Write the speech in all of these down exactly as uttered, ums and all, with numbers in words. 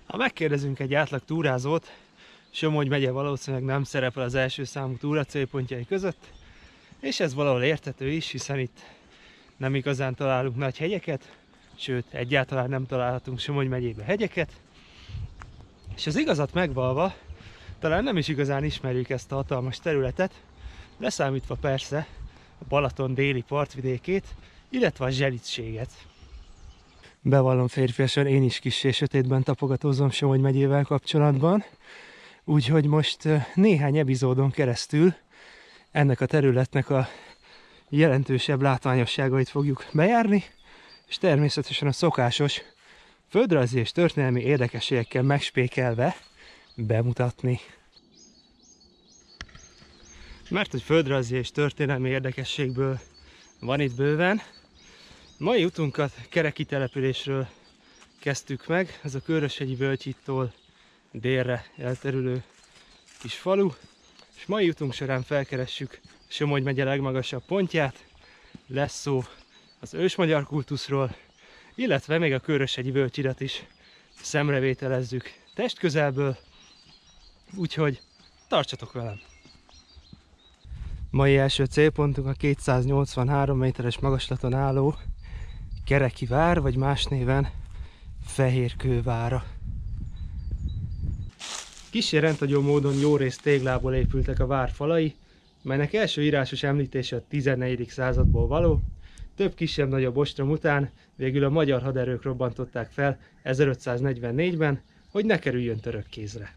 Ha megkérdezünk egy átlag túrázót, Somogy megye valószínűleg nem szerepel az első számú túra célpontjai között, és ez valahol érthető is, hiszen itt nem igazán találunk nagy hegyeket, sőt, egyáltalán nem találhatunk Somogy megyébe hegyeket. És az igazat megvalva, talán nem is igazán ismerjük ezt a hatalmas területet, leszámítva persze a Balaton déli partvidékét, illetve a Zselitséget. Bevallom férfiasan, én is kissé sötétben tapogatózom Somogy megyével kapcsolatban, úgyhogy most néhány epizódon keresztül ennek a területnek a jelentősebb látványosságait fogjuk bejárni, és természetesen a szokásos földrajzi és történelmi érdekességekkel megspékelve bemutatni. Mert hogy földrajzi és történelmi érdekességből van itt bőven, mai utunkat Kereki településről kezdtük meg, ez a Köröshegyi Völgyhídtól délre elterülő kis falu, és mai utunk során felkeressük Somogy megye legmagasabb pontját, lesz szó az ősmagyar kultuszról, illetve még a Köröshegyi Völgyhidat is szemrevételezzük testközelből, úgyhogy tartsatok velem! Mai első célpontunk a kétszáznyolcvanhárom méteres magaslaton álló Kereki vár, vagy más néven Fehérkő vára. Kissé rendhagyó módon jórészt téglából épültek a vár falai, melynek első írásos említése a tizennegyedik századból való. Több kisebb-nagyobb ostrom után végül a magyar haderők robbantották fel ezerötszáznegyvennégyben, hogy ne kerüljön török kézre.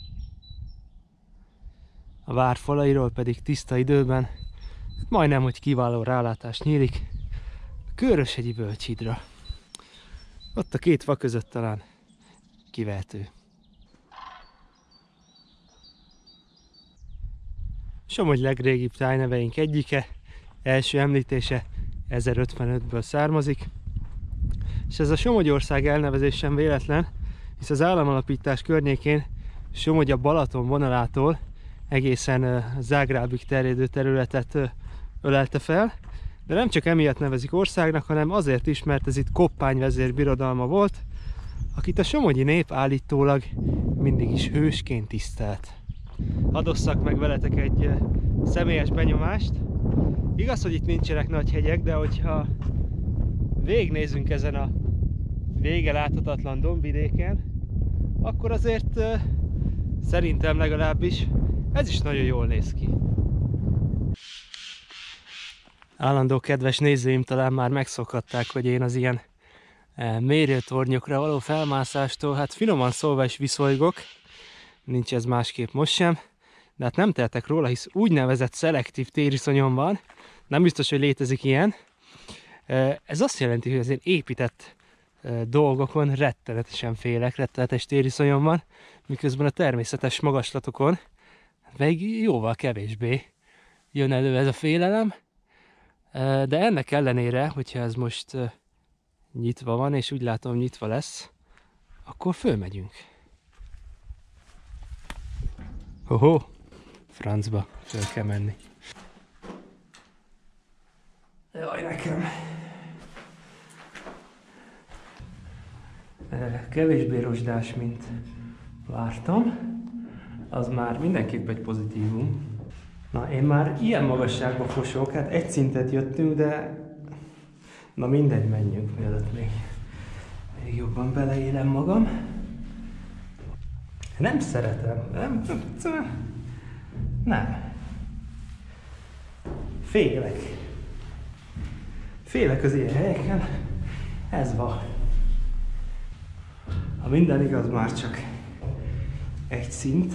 A vár falairól pedig tiszta időben majdnem, hogy kiváló rálátás nyílik a Köröshegyi Völgyhídra. Ott a két fa között talán kivehető. Somogy legrégibb tájneveink egyike, első említése ezerötvenötből származik, és ez a Somogyország elnevezés sem véletlen, hisz az államalapítás környékén Somogy a Balaton vonalától egészen Zágrábig terjedő területet ölelte fel, de nem csak emiatt nevezik országnak, hanem azért is, mert ez itt koppányvezér birodalma volt, akit a somogyi nép állítólag mindig is hősként tisztelt. Hadd osszak meg veletek egy személyes benyomást. Igaz, hogy itt nincsenek nagy hegyek, de hogyha végignézünk ezen a vége láthatatlan dombvidéken, akkor azért szerintem legalábbis ez is nagyon jól néz ki. Állandó kedves nézőim talán már megszokhatták, hogy én az ilyen mérőtornyokra való felmászástól, hát finoman szólva is viszolygok. Nincs ez másképp most sem, de hát nem tehetek róla, hisz úgynevezett szelektív tériszonyom van. Nem biztos, hogy létezik ilyen. Ez azt jelenti, hogy az én épített dolgokon rettenetesen félek, rettenetes tériszonyom van, miközben a természetes magaslatokon még jóval kevésbé jön elő ez a félelem. De ennek ellenére, hogyha ez most nyitva van, és úgy látom nyitva lesz, akkor fölmegyünk. Hoho, francba, föl kell menni. Jaj, nekem. Kevésbé rozsdás, mint vártam. Az már mindenképp egy pozitívum. Na, én már ilyen magasságba fosok, hát egy szintet jöttünk, de na mindegy, menjünk, mielőtt még, még jobban beleélem magam. Nem szeretem, nem, nem. Félek. Félek az ilyen helyeken, ez van. Ha minden igaz, már csak egy szint.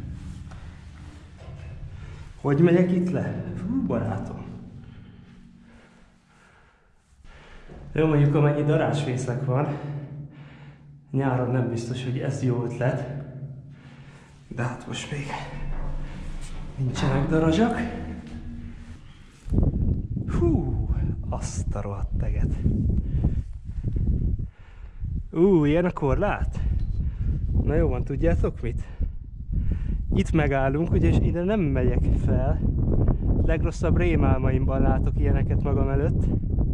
Hogy megyek itt le? Fú, barátom. Jó, mondjuk amennyi darázsfészek van, nyáron nem biztos, hogy ez jó ötlet. De hát most még nincsenek darazsak. Hú, azt a rohadt teget. Ú, ilyen a korlát? Na jó van, tudjátok mit? Itt megállunk, ugye, és ide nem megyek fel. Legrosszabb rémálmaimban látok ilyeneket magam előtt.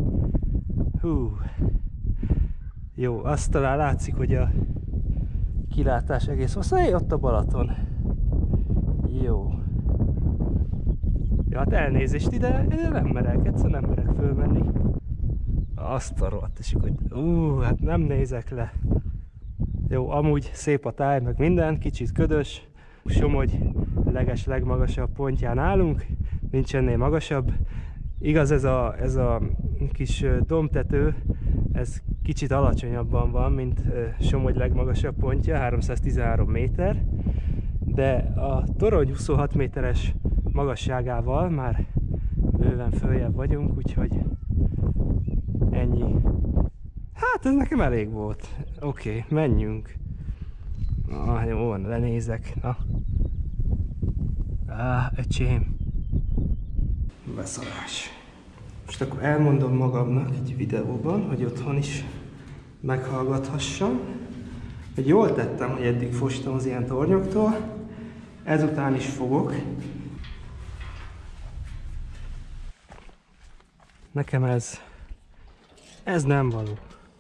Hú. Jó, azt talán látszik, hogy a kilátás egész hosszú. Hé, ott a Balaton. Jó. Ja, hát elnézést ide, ide nem merek, egyszerűen nem merek fölmenni. Azt a rohadt, és akkor, ú, hát nem nézek le. Jó, amúgy szép a táj, meg minden, kicsit ködös. Somogy leges legmagasabb pontján állunk, nincs ennél magasabb. Igaz, ez a, ez a kis dombtető, ez kicsit alacsonyabban van, mint Somogy legmagasabb pontja, háromszáztizenhárom méter. De a torony huszonhat méteres magasságával már bőven följebb vagyunk, úgyhogy ennyi. Hát ez nekem elég volt. Oké, okay, menjünk. Ah, jó van, lenézek. Na. Á, öcsém. Beszarás. Most akkor elmondom magamnak egy videóban, hogy otthon is meghallgathassam, hogy jól tettem, hogy eddig fostam az ilyen tornyoktól. Ezután is fogok. Nekem ez, ez nem való.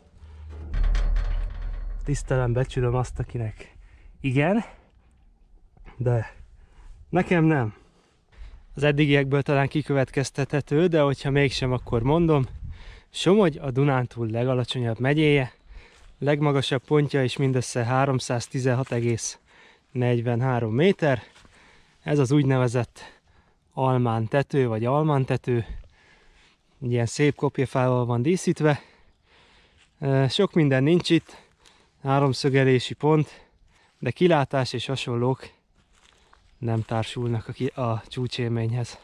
Tisztelem, becsülöm azt, akinek igen, de nekem nem. Az eddigiekből talán kikövetkeztethető, de hogyha mégsem, akkor mondom. Somogy a Dunántúl legalacsonyabb megyéje, legmagasabb pontja is mindössze háromszáztizenhat egész negyvenhárom méter. Ez az úgynevezett Almán tető, vagy Almán tető. Ilyen szép kopjafával van díszítve. Sok minden nincs itt, háromszögelési pont, de kilátás és hasonlók nem társulnak a, a csúcsélményhez.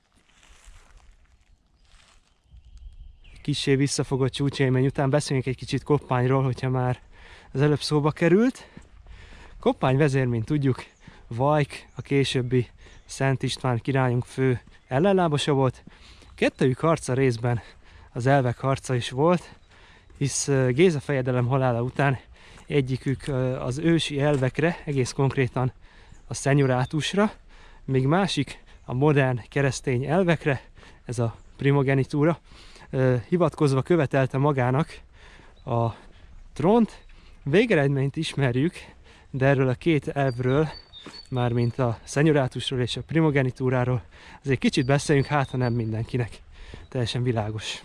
Kissé visszafogott csúcsélmény után beszéljünk egy kicsit Koppányról, hogyha már az előbb szóba került. Koppány vezér, mint tudjuk, Vajk, a későbbi Szent István királyunk fő ellenlábasa volt. Kettőjük harca részben az elvek harca is volt, hisz Géza fejedelem halála után egyikük az ősi elvekre, egész konkrétan a szenyorátusra, még másik a modern keresztény elvekre, ez a primogenitúra, hivatkozva követelte magának a trónt. Végeredményt ismerjük, de erről a két elvről, mármint a szenyorátusról és a primogenitúráról, azért kicsit beszéljünk, hát ha nem mindenkinek teljesen világos.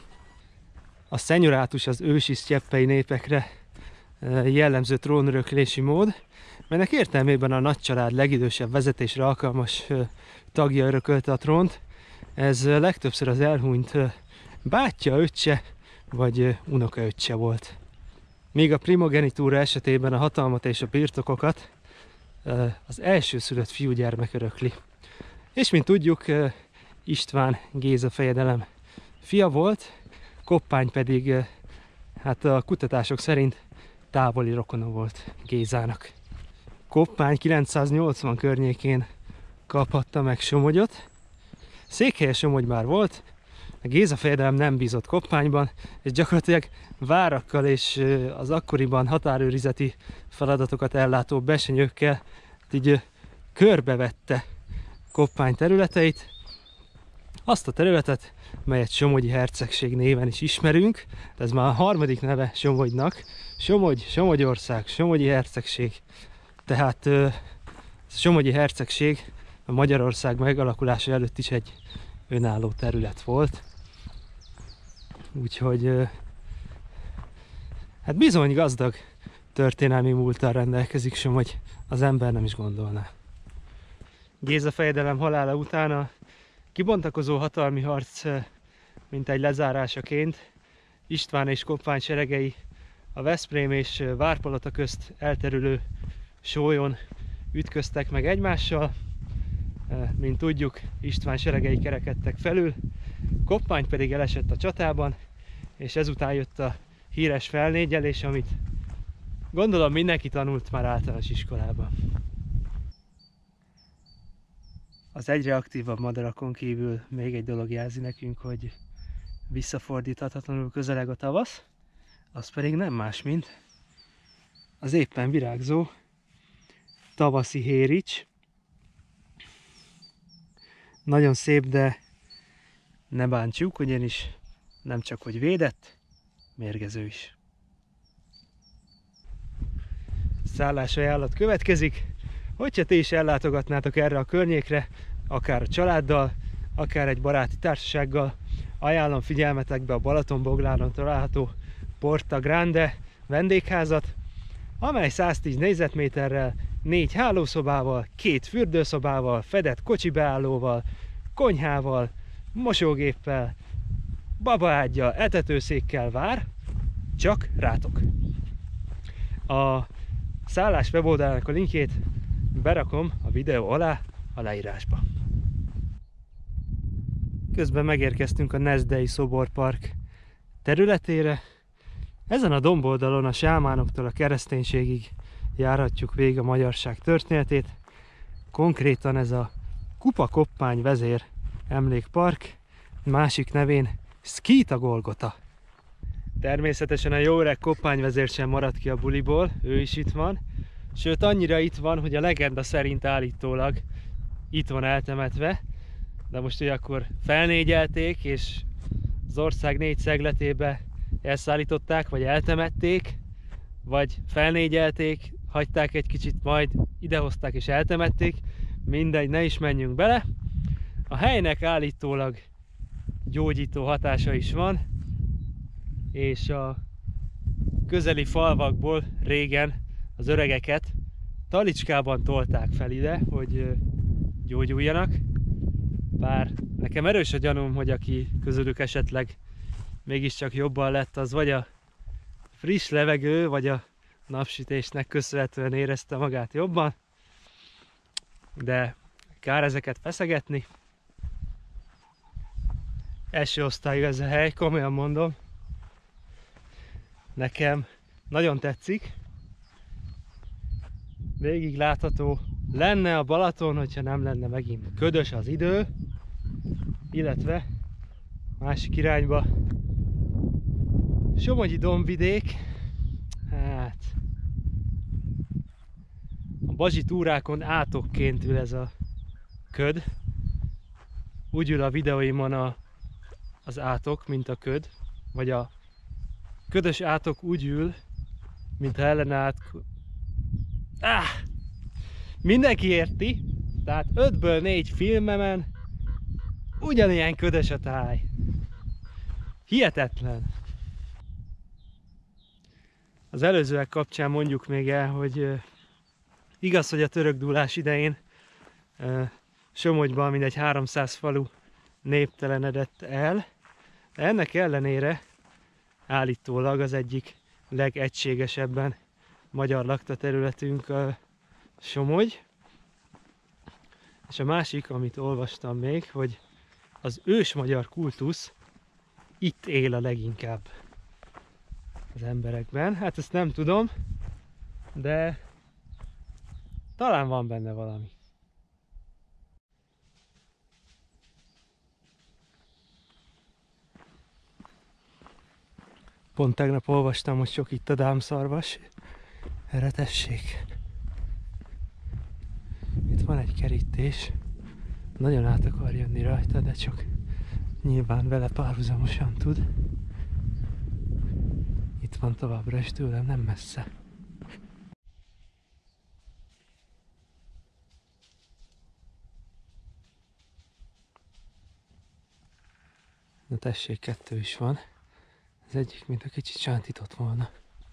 A szenyorátus az ősi sztyeppei népekre jellemző trónöröklési mód, melynek értelmében a nagycsalád legidősebb vezetésre alkalmas tagja örökölte a trónt. Ez legtöbbször az elhunyt bátyja, öccse vagy unokaöccse volt. Míg a primogenitúra esetében a hatalmat és a birtokokat az elsőszülött fiúgyermek örökli. És mint tudjuk, István Géza fejedelem fia volt, Koppány pedig hát a kutatások szerint távoli rokona volt Gézának. Koppány kilencszáznyolcvan környékén kaphatta meg Somogyot. Székhelye Somogy már volt, a Géza fejedelem nem bízott Koppányban, és gyakorlatilag várakkal és az akkoriban határőrizeti feladatokat ellátó besenyőkkel így körbevette Koppány területeit. Azt a területet, melyet Somogyi hercegség néven is ismerünk, ez már a harmadik neve Somogynak. Somogy, Somogyország, Somogyi hercegség. Tehát a Somogyi hercegség a Magyarország megalakulása előtt is egy önálló terület volt. Úgyhogy hát bizony gazdag történelmi múlttal rendelkezik Somogy, az ember nem is gondolná. Géza fejedelem halála után a kibontakozó hatalmi harc mintegy lezárásaként István és Koppány seregei a Veszprém és Várpalota közt elterülő sólyon ütköztek meg egymással. Mint tudjuk, István seregei kerekedtek felül, Koppány pedig elesett a csatában, és ezután jött a híres felnégyelés, amit gondolom mindenki tanult már általános iskolában. Az egyre aktívabb madarakon kívül még egy dolog jelzi nekünk, hogy visszafordíthatatlanul közeleg a tavasz, az pedig nem más, mint az éppen virágzó tavaszi hérics. Nagyon szép, de ne bántsuk, ugyanis nem csak hogy védett, mérgező is. szállásajánlat következik. Hogyha ti is ellátogatnátok erre a környékre, akár a családdal, akár egy baráti társasággal, ajánlom figyelmetekbe a Balatonbogláron található Porta Grande vendégházat, amely száztíz négyzetméterrel, négy hálószobával, két fürdőszobával, fedett kocsibeállóval, konyhával, mosógéppel, babaággyal, etetőszékkel vár csak rátok. A szállás weboldalának a linkjét berakom a videó alá a leírásba. Közben megérkeztünk a Nezdei Szoborpark területére. Ezen a domboldalon a sámánoktól a kereszténységig járhatjuk végig a magyarság történetét. Konkrétan ez a Kupa Koppány vezér emlékpark, másik nevén Szkíta Golgota. Természetesen a jó öreg koppányvezér sem maradt ki a buliból, ő is itt van. Sőt, annyira itt van, hogy a legenda szerint állítólag itt van eltemetve. De most ugye akkor felnégyelték, és az ország négy szegletébe elszállították, vagy eltemették, vagy felnégyelték, hagyták egy kicsit, majd idehozták és eltemették. Mindegy, ne is menjünk bele. A helynek állítólag gyógyító hatása is van, és a közeli falvakból régen az öregeket talicskában tolták fel ide, hogy gyógyuljanak. Bár nekem erős a gyanúm, hogy aki közülük esetleg mégiscsak jobban lett, az vagy a friss levegő, vagy a napsütésnek köszönhetően érezte magát jobban. De kár ezeket feszegetni. Első osztályú ez a hely, komolyan mondom. Nekem nagyon tetszik. Végig látható lenne a Balaton, hogyha nem lenne megint ködös az idő. Illetve másik irányba Somogyi dombvidék. Hát a bazsi túrákon átokként ül ez a köd. Úgy ül a videóimon a, az átok, mint a köd. Vagy a ködös átok úgy ül, mintha ellene át... Ah! Mindenki érti. Tehát ötből négy filmemen ugyanilyen ködös a táj. Hihetetlen. Az előzőek kapcsán mondjuk még el, hogy uh, igaz, hogy a török dúlás idején uh, Somogyban mindegy háromszáz falu néptelenedett el, de ennek ellenére állítólag az egyik legegységesebben magyar lakta területünk a Somogy. És a másik, amit olvastam még, hogy az ős magyar kultusz itt él a leginkább az emberekben. Hát ezt nem tudom, de talán van benne valami. Pont tegnap olvastam, hogy sok itt a dámszarvas. Erre tessék. Itt van egy kerítés. Nagyon át akar jönni rajta, de csak nyilván vele párhuzamosan tud. Itt van továbbra is tőlem, nem messze. Na tessék, kettő is van. Az egyik, mint a kicsit sántított volna.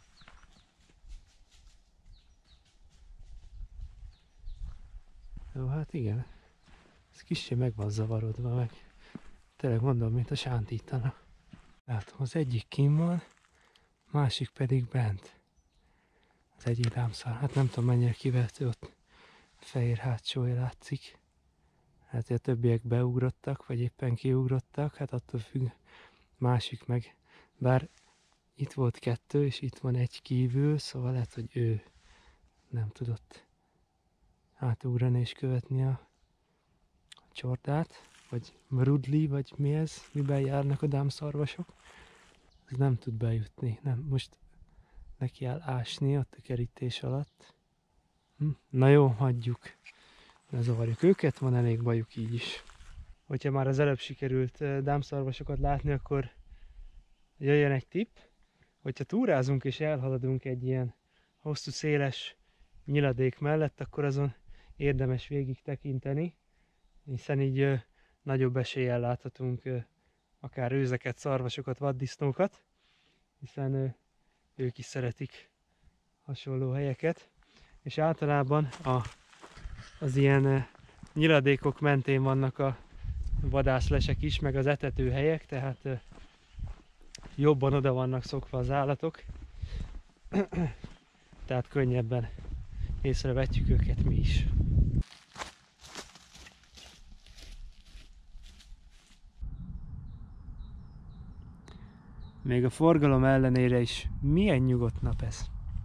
Jó, hát igen. Ez kissé meg van zavarodva, meg tényleg mondom, mint a sántítana. Látom, az egyik kim van, másik pedig bent. Az egyik dámszár. Hát nem tudom, mennyire kivehető, ott fehér hátsója látszik. Hát, hogy a többiek beugrottak, vagy éppen kiugrottak, hát attól függ. Másik meg, bár itt volt kettő, és itt van egy kívül, szóval lehet, hogy ő nem tudott átugrani és követni a csordát, vagy mrudli, vagy mi ez, miben járnak a dámszarvasok. Ez nem tud bejutni, nem, most neki áll ásni ott a kerítés alatt. Hm? Na jó, hagyjuk, ne zavarjuk őket, van elég bajuk így is. Hogyha már az előbb sikerült dámszarvasokat látni, akkor jöjjön egy tipp, hogyha túrázunk és elhaladunk egy ilyen hosszú, széles nyiladék mellett, akkor azon érdemes végig tekinteni, hiszen így ö, nagyobb eséllyel láthatunk ö, akár őzeket, szarvasokat, vaddisznókat, hiszen ö, ők is szeretik hasonló helyeket, és általában a, az ilyen ö, nyiladékok mentén vannak a vadászlesek is, meg az etetőhelyek, tehát ö, jobban oda vannak szokva az állatok, tehát könnyebben észrevetjük őket mi is. Még a forgalom ellenére is milyen nyugodt nap ez.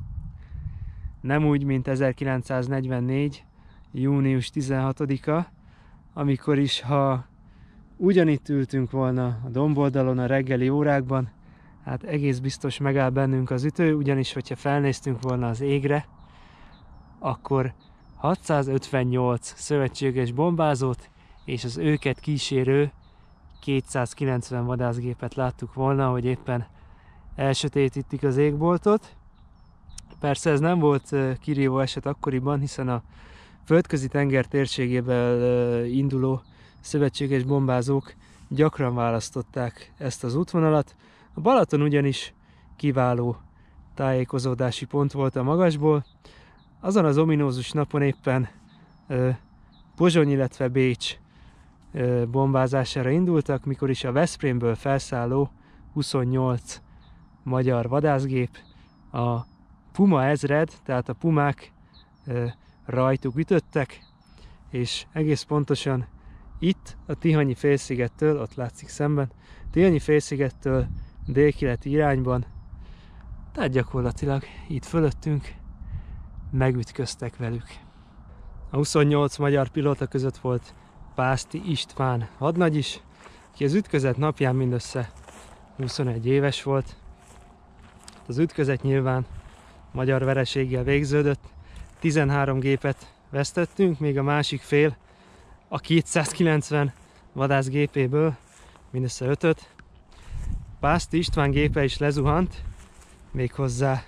Nem úgy, mint ezerkilencszáznegyvennégy. június tizenhatodika, amikor is, ha ugyanitt ültünk volna a domboldalon a reggeli órákban, hát egész biztos megáll bennünk az ütő, ugyanis hogyha felnéztünk volna az égre, akkor hatszázötvennyolc szövetséges bombázót és az őket kísérő kétszázkilencven vadászgépet láttuk volna, hogy éppen elsötétítik az égboltot. Persze ez nem volt kirívó eset akkoriban, hiszen a földközi tenger térségéből induló szövetséges bombázók gyakran választották ezt az útvonalat. A Balaton ugyanis kiváló tájékozódási pont volt a magasból. Azon az ominózus napon éppen Pozsony, illetve Bécs bombázására indultak, mikor is a Veszprémből felszálló huszonnyolc magyar vadászgép a Puma ezred, tehát a pumák rajtuk ütöttek, és egész pontosan itt a Tihanyi félszigettől, ott látszik szemben, Tihanyi félszigettől délkeleti irányban, tehát gyakorlatilag itt fölöttünk megütköztek velük. A huszonnyolc magyar pilóta között volt Pászti István hadnagy is, aki az ütközet napján mindössze huszonegy éves volt. Az ütközet nyilván magyar vereséggel végződött, tizenhárom gépet vesztettünk, még a másik fél a kétszázkilencven vadászgépéből mindössze ötöt. Pászti István gépe is lezuhant, méghozzá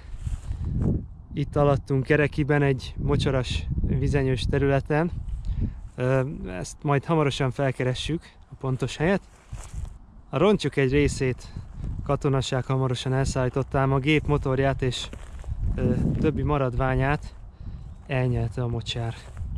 itt alattunk Kerekiben egy mocsaras vizenyős területen. Ezt majd hamarosan felkeressük, a pontos helyet. A roncsok egy részét katonaság hamarosan elszállította, ám a gép motorját és ö, többi maradványát elnyelte a mocsár.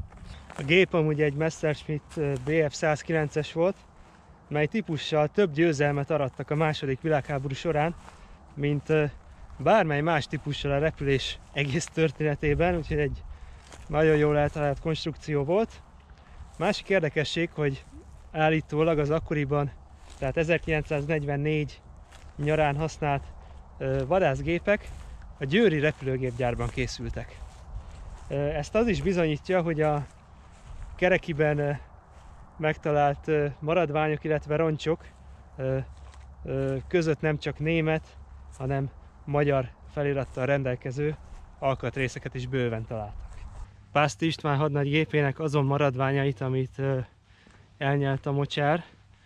A gép amúgy egy Messerschmitt bé ef százkilences volt, mely típussal több győzelmet arattak a második világháború során, mint ö, bármely más típussal a repülés egész történetében, úgyhogy egy nagyon jól eltalált konstrukció volt. Másik érdekesség, hogy állítólag az akkoriban, tehát ezerkilencszáznegyvennégy nyarán használt ö, vadászgépek a győri repülőgépgyárban készültek. Ö, ezt az is bizonyítja, hogy a Kerekiben ö, megtalált ö, maradványok, illetve roncsok ö, ö, között nem csak német, hanem magyar felirattal rendelkező alkatrészeket is bőven találtak. Pászti István hadnagy gépének azon maradványait, amit ö, elnyelt a mocsár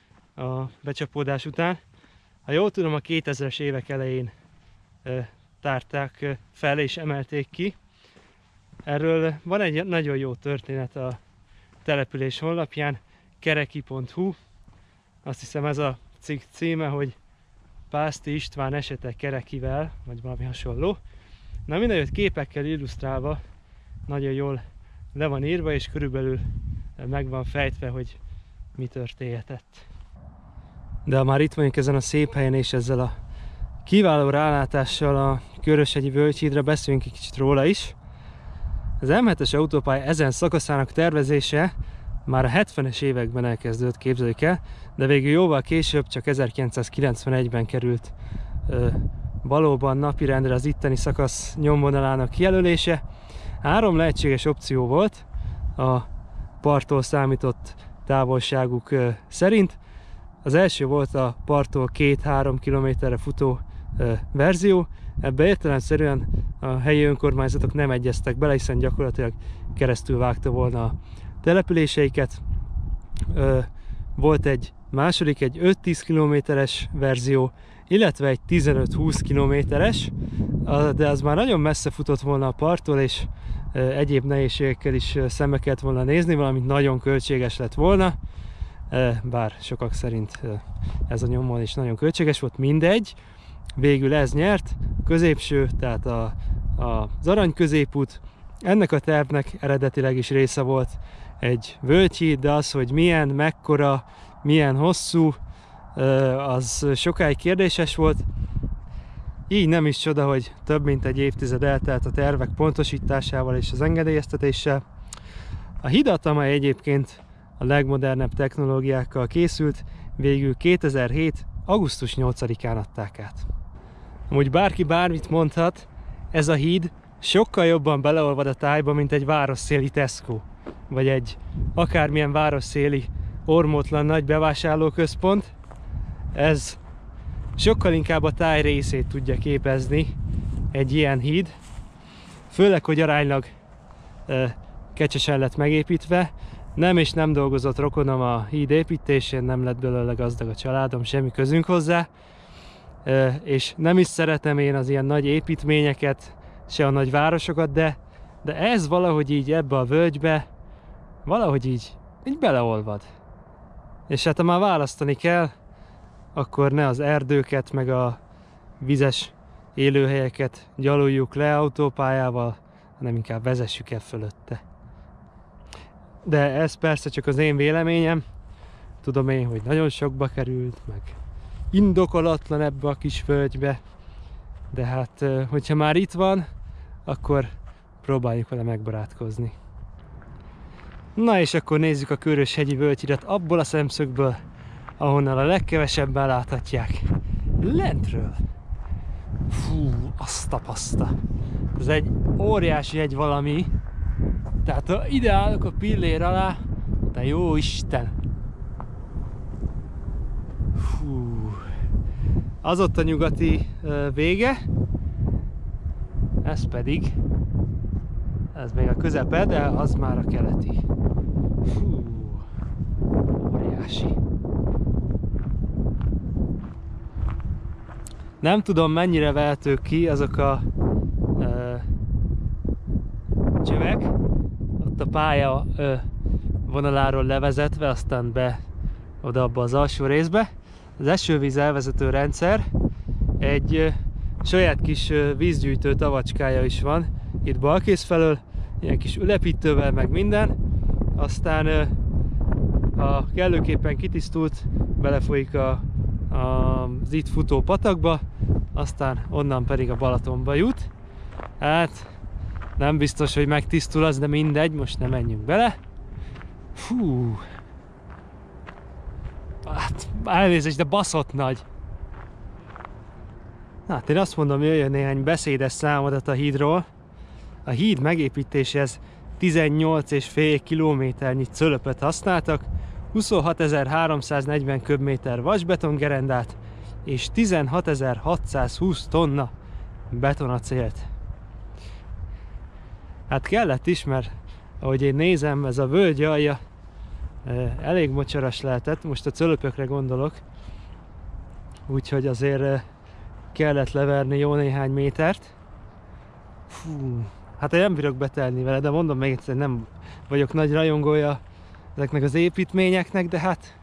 a becsapódás után, ha jól tudom, a kétezres évek elején ö, tárták ö, fel és emelték ki. Erről van egy nagyon jó történet a település honlapján, kereki pont hu. Azt hiszem ez a cikk címe, hogy Pászti István esete Kerekivel, vagy valami hasonló. Na mindenütt képekkel illusztrálva nagyon jól le van írva, és körülbelül meg van fejtve, hogy mi történhetett. De ha már itt vagyunk ezen a szép helyen, és ezzel a kiváló rálátással a Köröshegyi Völgyhídra, beszéljünk egy kicsit róla is. Az em hetes autópálya ezen szakaszának tervezése már a hetvenes években elkezdődött, képzeljük el, de végül jóval később, csak ezerkilencszázkilencvenegyben került ö, valóban napirendre az itteni szakasz nyomvonalának kijelölése. Három lehetséges opció volt a parttól számított távolságuk ö, szerint. Az első volt a parttól két-három kilométerre futó ö, verzió. Ebbe értelemszerűen a helyi önkormányzatok nem egyeztek bele, hiszen gyakorlatilag keresztül vágta volna a településeiket. Ö, volt egy második, egy öt-tíz kilométeres verzió, illetve egy tizenöt-húsz kilométeres, de az már nagyon messze futott volna a parttól, és egyéb nehézségekkel is szembe kellett volna nézni, valamint nagyon költséges lett volna, bár sokak szerint ez a nyomon is nagyon költséges volt, mindegy. Végül ez nyert, a középső, tehát a, a, az arany középút. Ennek a tervnek eredetileg is része volt egy völgyhíd, de az, hogy milyen, mekkora, milyen hosszú, az sokáig kérdéses volt. Így nem is csoda, hogy több mint egy évtized eltelt a tervek pontosításával és az engedélyeztetéssel. A hidat, amely egyébként a legmodernebb technológiákkal készült, végül kétezer-hét. augusztus nyolcadikán adták át. Amúgy bárki bármit mondhat, ez a híd sokkal jobban beleolvad a tájba, mint egy városszéli Tesco, vagy egy akármilyen városszéli ormótlan nagy bevásárlóközpont. Ez sokkal inkább a táj részét tudja képezni egy ilyen híd, főleg, hogy aránylag e, kecsesen lett megépítve. Nem és nem dolgozott rokonom a híd építésén, nem lett belőle gazdag a családom, semmi közünk hozzá, e, és nem is szeretem én az ilyen nagy építményeket, se a nagy városokat, de, de ez valahogy így ebbe a völgybe, valahogy így, így beleolvad. És hát ha már választani kell, akkor ne az erdőket, meg a vizes élőhelyeket gyaluljuk le autópályával, hanem inkább vezessük el fölötte. De ez persze csak az én véleményem. Tudom én, hogy nagyon sokba került, meg indokolatlan ebbe a kis völgybe. De hát, hogyha már itt van, akkor próbáljuk vele megbarátkozni. Na és akkor nézzük a Körös-hegyi völgyhidat abból a szemszögből, ahonnan a legkevesebben láthatják. Lentről. Fú, azt a paszta. Ez egy óriási egy valami. Tehát ha ide állok a pillér alá, de jó Isten. Fú. Az ott a nyugati vége. Ez pedig, ez még a közepe, de az már a keleti. Fú, óriási. Nem tudom, mennyire vehetők ki azok a ö, csövek, ott a pálya ö, vonaláról levezetve, aztán be oda abba az alsó részbe. Az esővíz elvezető rendszer, egy ö, saját kis ö, vízgyűjtő tavacskája is van itt balkész felől, ilyen kis ülepítővel, meg minden. Aztán ö, ha kellőképpen kitisztult, belefolyik a, a, az itt futó patakba, aztán onnan pedig a Balatonba jut. Hát nem biztos, hogy megtisztul az, de mindegy, most nem menjünk bele. Fú. Hát elnézést, de baszott nagy. Hát én azt mondom, jöjjön néhány beszédes számadat a hídról. A híd megépítéséhez tizennyolc és fél kilométernyi cölöpöt használtak, huszonhatezer-háromszáznegyven köbméter vasbetongerendát és tizenhatezer-hatszázhúsz tonna betonacélt. Hát kellett is, mert ahogy én nézem, ez a völgy alja elég mocsaras lehetett, most a cölöpökre gondolok, úgyhogy azért kellett leverni jó néhány métert. Fú, hát én nem bírok betelni vele, de mondom még egyszer, nem vagyok nagy rajongója ezeknek az építményeknek, de hát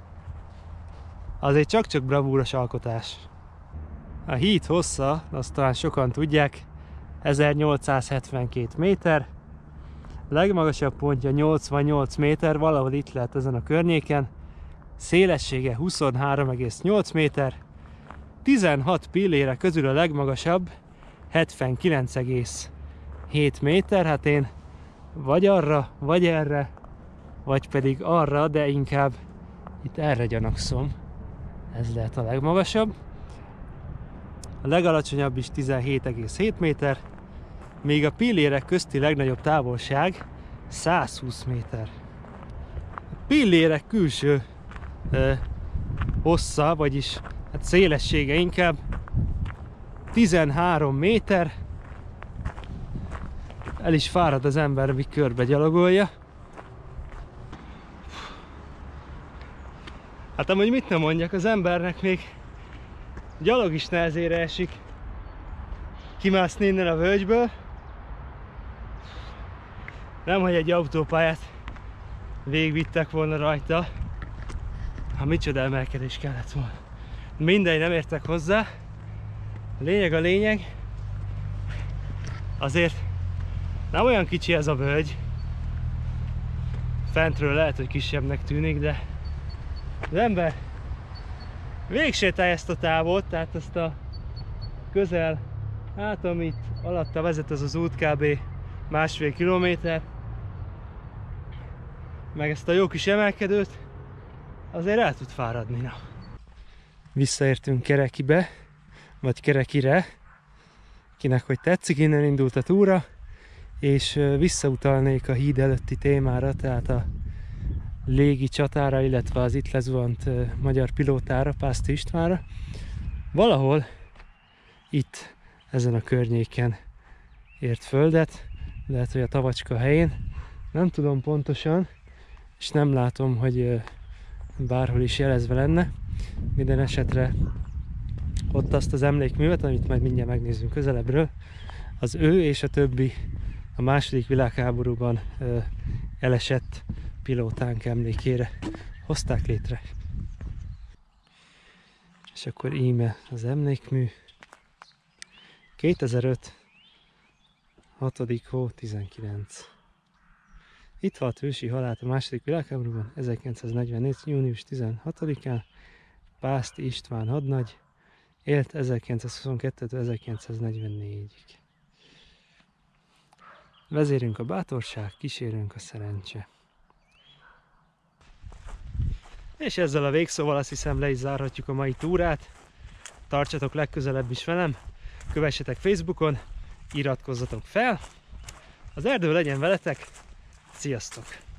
azért csak-csak bravúros alkotás. A híd hossza, azt talán sokan tudják, ezernyolcszázhetvenkét méter, legmagasabb pontja nyolcvannyolc méter, valahol itt lehet ezen a környéken, szélessége huszonhárom egész nyolc méter, tizenhat pillére közül a legmagasabb hetvenkilenc egész hét méter, hát én vagy arra, vagy erre, vagy pedig arra, de inkább itt erre gyanakszom. Ez lehet a legmagasabb. A legalacsonyabb is tizenhét egész hét méter, míg a pillérek közti legnagyobb távolság százhúsz méter. A pillérek külső eh, hossza, vagyis hát szélessége inkább tizenhárom méter. El is fárad az ember, míg körbe gyalogolja. Hát amúgy mit nem mondjak, az embernek még gyalog is nehezére esik kimászni innen a völgyből. Nem, hogy egy autópályát végigvittek volna rajta, ha micsoda emelkedés kellett volna. Mindegy, nem értek hozzá. A lényeg a lényeg. Azért nem olyan kicsi ez a völgy. Fentről lehet, hogy kisebbnek tűnik, de az ember végigsétálja ezt a távot, tehát ezt a közel, hát amit alatta vezet az az út kb. Másfél kilométer, meg ezt a jó kis emelkedőt, azért el tud fáradni. Na. Visszaértünk Kerekibe, vagy Kerekire, kinek hogy tetszik, innen indult a túra, és visszautalnék a híd előtti témára, tehát a légi csatára, illetve az itt lezuhant magyar pilótára, Pászti Istvánra. Valahol itt, ezen a környéken ért földet, lehet, hogy a Tavacska helyén, nem tudom pontosan, és nem látom, hogy bárhol is jelezve lenne. Minden esetre ott azt az emlékművet, amit majd mindjárt megnézzünk közelebbről, az ő és a többi a második világháborúban elesett pilótánk emlékére hozták létre. És akkor íme az emlékmű. kétezer-öt. hatodik hó tizenkilenc. Itt halt ősi halált a második világháborúban, ezerkilencszáznegyvennégy. június tizenhatodikán Pászti István hadnagy, élt ezerkilencszázhuszonkettőtől ezerkilencszáznegyvennégyig. Vezérünk a bátorság, kísérünk a szerencse. És ezzel a végszóval azt hiszem le is zárhatjuk a mai túrát. Tartsatok legközelebb is velem, kövessetek Facebookon, iratkozzatok fel. Az erdő legyen veletek, sziasztok!